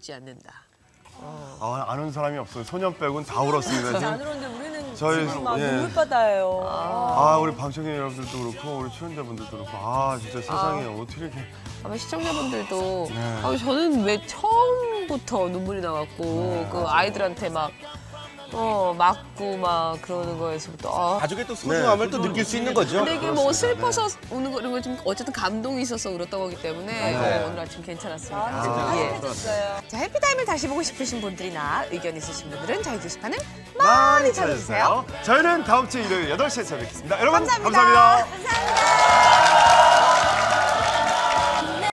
울지 않는다. 아는 사람이 없어요. 소년 빼고는 다 울었습니다. 진짜 안 지금. 울었는데 우리는 저희 지금 막 예. 눈물바다예요. 우리 방청객 여러분들도 그렇고 우리 출연자분들도 그렇고 진짜 세상에 어떻게 이렇게 아마 시청자분들도 네. 저는 왜 처음부터 눈물이 나왔고 그 아이들한테 막 맞고 막 그러는 거에서부터 가족의 또 소중함을 또 느낄 수 있는 거죠. 근데 이게 뭐 슬퍼서 우는 거 이런 거 좀 어쨌든 감동이 있어서 울었던 거기 때문에 오늘 아침 괜찮았습니다. 예. 해줬어요. 자, 해피타임을 다시 보고 싶으신 분들이나 의견 있으신 분들은 저희 게시판을 많이 찾아주세요. 저희는 다음 주 일요일 8시에 찾아뵙겠습니다. 여러분 감사합니다. 감사합니다.